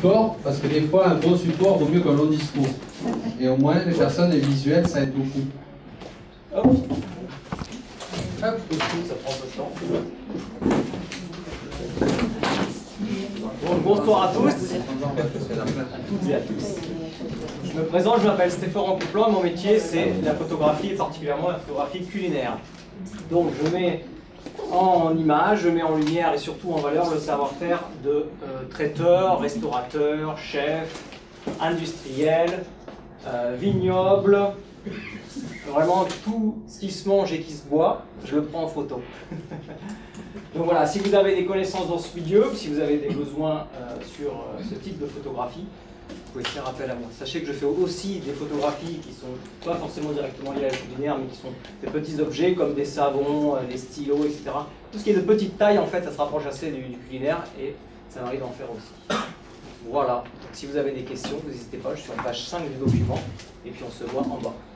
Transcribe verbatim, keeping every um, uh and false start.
support, parce que des fois, un bon support vaut mieux qu'un long discours. Et au moins, les personnes, les visuels, ça aide beaucoup. Hop. Hop, ça prend un peu de temps. Bon, bonsoir à tous. À toutes et à tous. Je me présente, je m'appelle Stéphane Couplin, mon métier c'est la photographie et particulièrement la photographie culinaire. Donc je mets en image, je mets en lumière et surtout en valeur le savoir-faire de euh, traiteurs, restaurateurs, chefs, industriels, euh, vignobles, vraiment tout ce qui se mange et qui se boit, je le prends en photo. Donc voilà, si vous avez des connaissances dans ce milieu, si vous avez des besoins euh, sur euh, ce type de photographie, vous pouvez faire appel à moi. Sachez que je fais aussi des photographies qui sont pas forcément directement liées à la culinaire, mais qui sont des petits objets comme des savons, euh, des stylos, et cetera. Tout ce qui est de petite taille, en fait, ça se rapproche assez du, du culinaire et ça m'arrive d'en faire aussi. Voilà, donc si vous avez des questions, n'hésitez pas, je suis en page cinq du document et puis on se voit en bas.